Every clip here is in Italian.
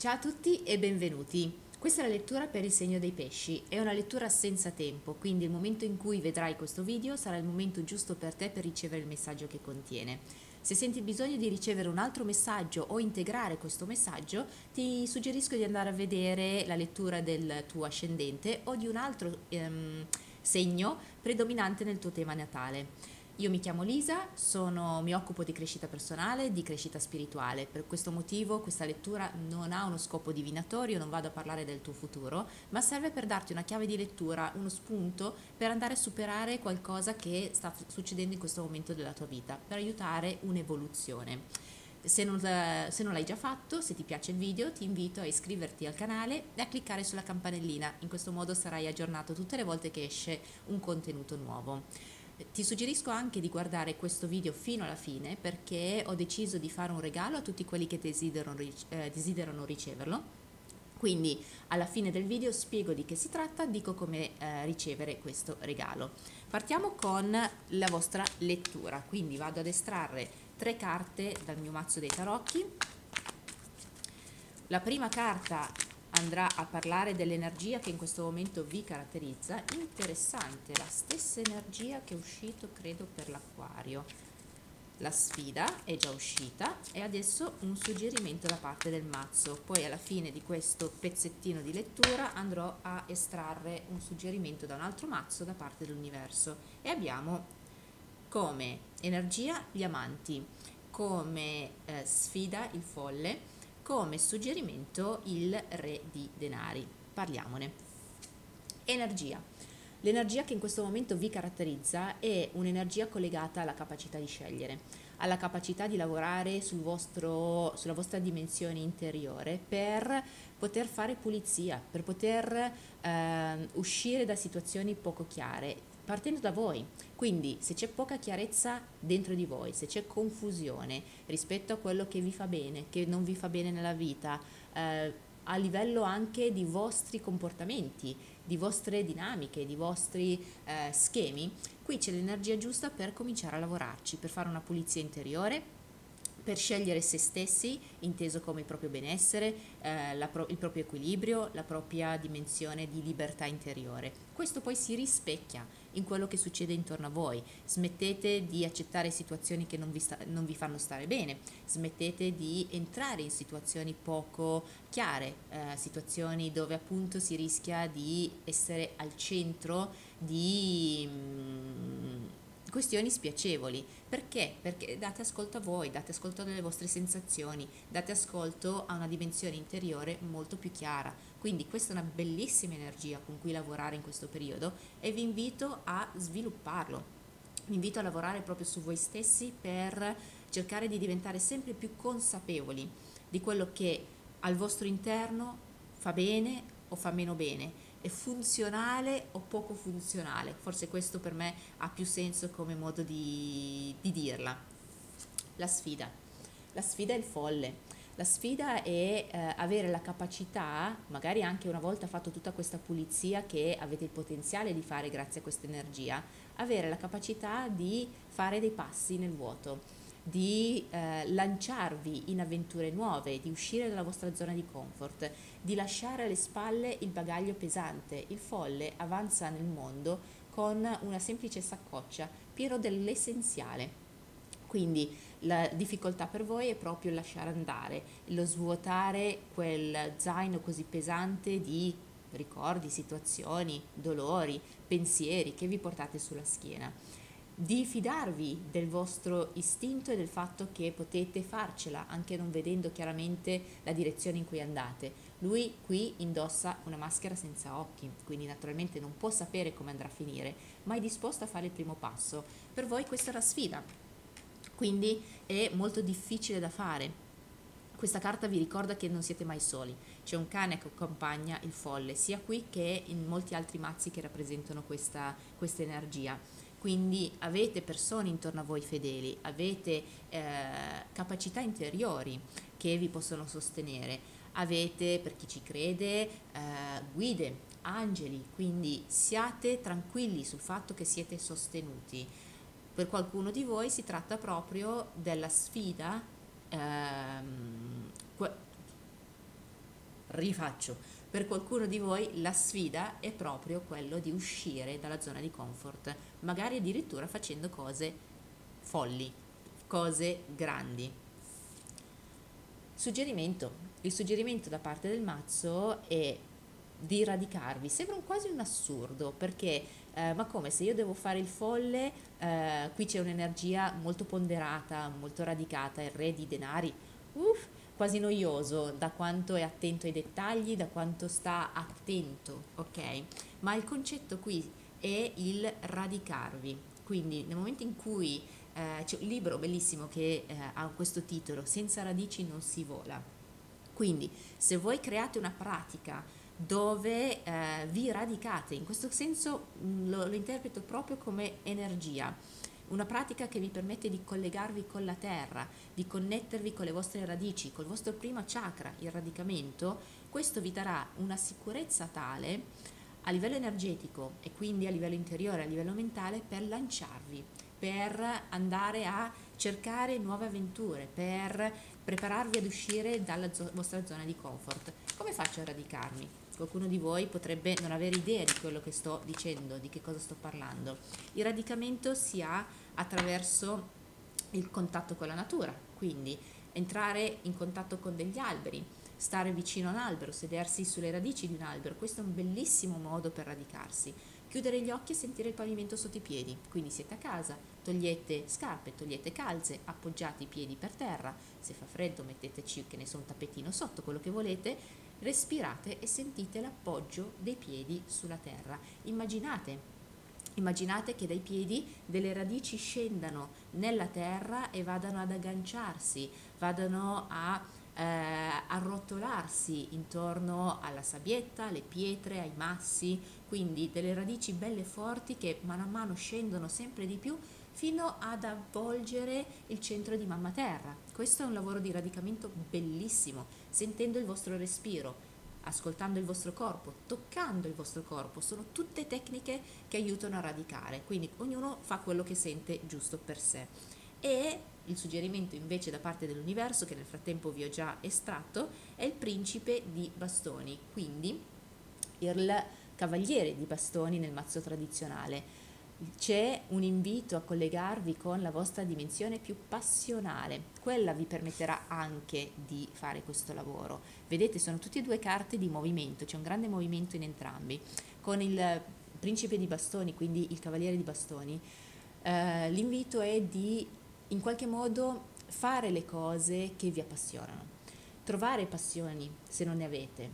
Ciao a tutti e benvenuti. Questa è la lettura per il segno dei pesci. È una lettura senza tempo, quindi il momento in cui vedrai questo video sarà il momento giusto per te per ricevere il messaggio che contiene. Se senti il bisogno di ricevere un altro messaggio o integrare questo messaggio, ti suggerisco di andare a vedere la lettura del tuo ascendente o di un altro segno predominante nel tuo tema natale. Io mi chiamo Lisa, mi occupo di crescita personale, di crescita spirituale. Per questo motivo questa lettura non ha uno scopo divinatorio, non vado a parlare del tuo futuro, ma serve per darti una chiave di lettura, uno spunto per andare a superare qualcosa che sta succedendo in questo momento della tua vita, per aiutare un'evoluzione. Se non l'hai già fatto, se ti piace il video, ti invito a iscriverti al canale e a cliccare sulla campanellina. In questo modo sarai aggiornato tutte le volte che esce un contenuto nuovo. Ti suggerisco anche di guardare questo video fino alla fine perché ho deciso di fare un regalo a tutti quelli che desiderano riceverlo. Quindi alla fine del video spiego di che si tratta, dico come ricevere questo regalo. Partiamo con la vostra lettura, quindi vado ad estrarre 3 carte dal mio mazzo dei tarocchi. La prima carta andrà a parlare dell'energia che in questo momento vi caratterizza. Interessante, la stessa energia che è uscito credo per l'Acquario. La sfida è già uscita e adesso un suggerimento da parte del mazzo. Poi alla fine di questo pezzettino di lettura andrò a estrarre un suggerimento da un altro mazzo da parte dell'universo. E abbiamo come energia gli amanti, come sfida il folle, come suggerimento il re di denari. Parliamone. Energia. L'energia che in questo momento vi caratterizza è un'energia collegata alla capacità di scegliere, alla capacità di lavorare sulla vostra dimensione interiore per poter fare pulizia, per poter uscire da situazioni poco chiare, partendo da voi. Quindi se c'è poca chiarezza dentro di voi, se c'è confusione rispetto a quello che vi fa bene, che non vi fa bene nella vita, a livello anche di vostri comportamenti, di vostre dinamiche, di vostri schemi, qui c'è l'energia giusta per cominciare a lavorarci, per fare una pulizia interiore, per scegliere se stessi, inteso come il proprio benessere, il proprio equilibrio, la propria dimensione di libertà interiore. Questo poi si rispecchia in quello che succede intorno a voi. Smettete di accettare situazioni che non vi fanno stare bene, smettete di entrare in situazioni poco chiare, situazioni dove appunto si rischia di essere al centro di questioni spiacevoli. Perché? Perché date ascolto a voi, date ascolto alle vostre sensazioni, date ascolto a una dimensione interiore molto più chiara. Quindi questa è una bellissima energia con cui lavorare in questo periodo e vi invito a svilupparlo. Vi invito a lavorare proprio su voi stessi per cercare di diventare sempre più consapevoli di quello che al vostro interno fa bene o fa meno bene, è funzionale o poco funzionale. Forse questo per me ha più senso come modo di dirla. La sfida. La sfida è il folle. La sfida è avere la capacità, magari anche una volta fatto tutta questa pulizia che avete il potenziale di fare grazie a questa energia, avere la capacità di fare dei passi nel vuoto, di lanciarvi in avventure nuove, di uscire dalla vostra zona di comfort, di lasciare alle spalle il bagaglio pesante. Il folle avanza nel mondo con una semplice saccoccia, pieno dell'essenziale. Quindi la difficoltà per voi è proprio lasciare andare, lo svuotare quel zaino così pesante di ricordi, situazioni, dolori, pensieri che vi portate sulla schiena, di fidarvi del vostro istinto e del fatto che potete farcela anche non vedendo chiaramente la direzione in cui andate. Lui qui indossa una maschera senza occhi, quindi naturalmente non può sapere come andrà a finire, ma è disposto a fare il primo passo. Per voi questa è la sfida, quindi è molto difficile da fare. Questa carta vi ricorda che non siete mai soli, c'è un cane che accompagna il folle, sia qui che in molti altri mazzi che rappresentano questa energia. Quindi avete persone intorno a voi fedeli, avete capacità interiori che vi possono sostenere, avete, per chi ci crede, guide, angeli, quindi siate tranquilli sul fatto che siete sostenuti. Per qualcuno di voi si tratta proprio della sfida, ehm, que- Rifaccio, per qualcuno di voi la sfida è proprio quello di uscire dalla zona di comfort, magari addirittura facendo cose folli, cose grandi. Il suggerimento da parte del mazzo è di radicarvi. Sembra quasi un assurdo perché, ma come se io devo fare il folle, qui c'è un'energia molto ponderata, molto radicata, il re di denari, quasi noioso da quanto è attento ai dettagli, da quanto sta attento, ok? Ma il concetto qui è il radicarvi. Quindi nel momento in cui c'è un libro bellissimo che ha questo titolo, Senza radici non si vola. Quindi se voi create una pratica dove vi radicate, in questo senso lo interpreto proprio come energia, una pratica che vi permette di collegarvi con la terra, di connettervi con le vostre radici, col vostro primo chakra, il radicamento, questo vi darà una sicurezza tale a livello energetico e quindi a livello interiore, a livello mentale, per lanciarvi, per andare a cercare nuove avventure, per prepararvi ad uscire dalla vostra zona di comfort. Come faccio a radicarmi? Qualcuno di voi potrebbe non avere idea di quello che sto dicendo, di che cosa sto parlando. Il radicamento si ha attraverso il contatto con la natura, quindi entrare in contatto con degli alberi, stare vicino a un albero, sedersi sulle radici di un albero, questo è un bellissimo modo per radicarsi. Chiudere gli occhi e sentire il pavimento sotto i piedi, quindi siete a casa, togliete scarpe, togliete calze, appoggiate i piedi per terra, se fa freddo metteteci, che ne so, un tappetino sotto, quello che volete, respirate e sentite l'appoggio dei piedi sulla terra. Immaginate che dai piedi delle radici scendano nella terra e vadano ad agganciarsi, vadano a arrotolarsi intorno alla sabbietta, alle pietre, ai massi, quindi delle radici belle forti che mano a mano scendono sempre di più fino ad avvolgere il centro di mamma terra. Questo è un lavoro di radicamento bellissimo, sentendo il vostro respiro, ascoltando il vostro corpo, toccando il vostro corpo, sono tutte tecniche che aiutano a radicare, quindi ognuno fa quello che sente giusto per sé. E il suggerimento invece da parte dell'universo, che nel frattempo vi ho già estratto, è il principe di bastoni, quindi il cavaliere di bastoni nel mazzo tradizionale. C'è un invito a collegarvi con la vostra dimensione più passionale, quella vi permetterà anche di fare questo lavoro. Vedete, sono tutte e due carte di movimento, c'è un grande movimento in entrambi. Con il principe di bastoni, quindi il cavaliere di bastoni, l'invito è di in qualche modo fare le cose che vi appassionano, trovare passioni se non ne avete,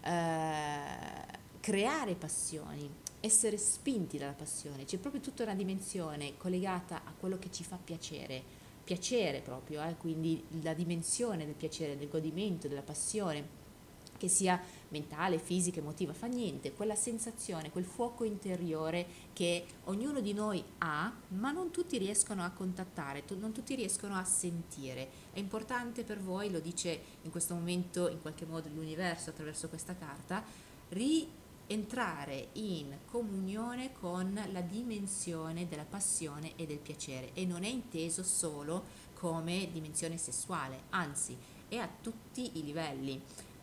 creare passioni, essere spinti dalla passione. C'è proprio tutta una dimensione collegata a quello che ci fa piacere proprio, quindi la dimensione del piacere, del godimento, della passione, che sia mentale, fisica, emotiva, fa niente, quella sensazione, quel fuoco interiore che ognuno di noi ha, ma non tutti riescono a contattare, non tutti riescono a sentire. È importante per voi, lo dice in questo momento in qualche modo l'universo attraverso questa carta, rientrare in comunione con la dimensione della passione e del piacere, e non è inteso solo come dimensione sessuale, anzi è a tutti i livelli.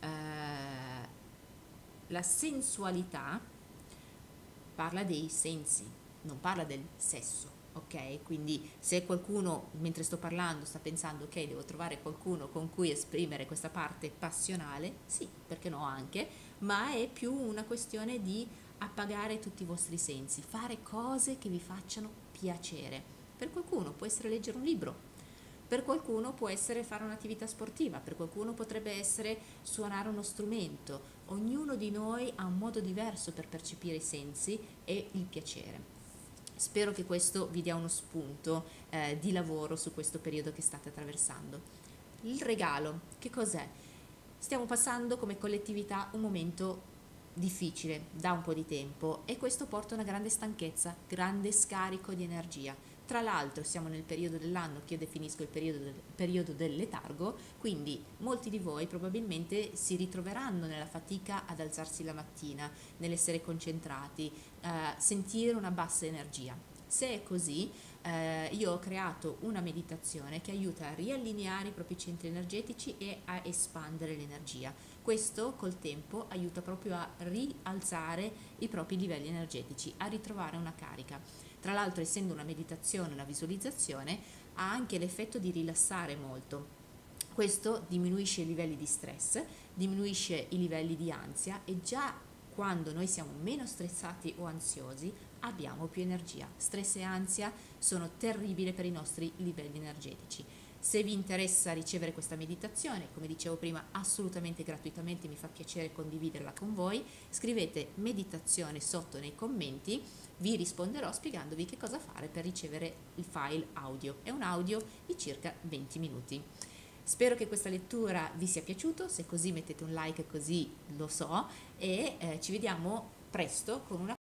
La sensualità parla dei sensi, non parla del sesso, ok? Quindi se qualcuno mentre sto parlando sta pensando ok, devo trovare qualcuno con cui esprimere questa parte passionale, sì, perché no anche, ma è più una questione di appagare tutti i vostri sensi, fare cose che vi facciano piacere. Per qualcuno può essere leggere un libro, per qualcuno può essere fare un'attività sportiva, per qualcuno potrebbe essere suonare uno strumento. Ognuno di noi ha un modo diverso per percepire i sensi e il piacere. Spero che questo vi dia uno spunto di lavoro su questo periodo che state attraversando. Il regalo, che cos'è? Stiamo passando come collettività un momento difficile da un po' di tempo e questo porta a una grande stanchezza, grande scarico di energia. Tra l'altro siamo nel periodo dell'anno che io definisco il periodo del letargo, quindi molti di voi probabilmente si ritroveranno nella fatica ad alzarsi la mattina, nell'essere concentrati, sentire una bassa energia. Se è così, io ho creato una meditazione che aiuta a riallineare i propri centri energetici e a espandere l'energia. Questo col tempo aiuta proprio a rialzare i propri livelli energetici, a ritrovare una carica. Tra l'altro, essendo una meditazione, una visualizzazione, ha anche l'effetto di rilassare molto. Questo diminuisce i livelli di stress, diminuisce i livelli di ansia e già quando noi siamo meno stressati o ansiosi abbiamo più energia. Stress e ansia sono terribili per i nostri livelli energetici. Se vi interessa ricevere questa meditazione, come dicevo prima, assolutamente gratuitamente, mi fa piacere condividerla con voi, scrivete meditazione sotto nei commenti, vi risponderò spiegandovi che cosa fare per ricevere il file audio. È un audio di circa 20 minuti. Spero che questa lettura vi sia piaciuta, se così mettete un like così lo so e ci vediamo presto con una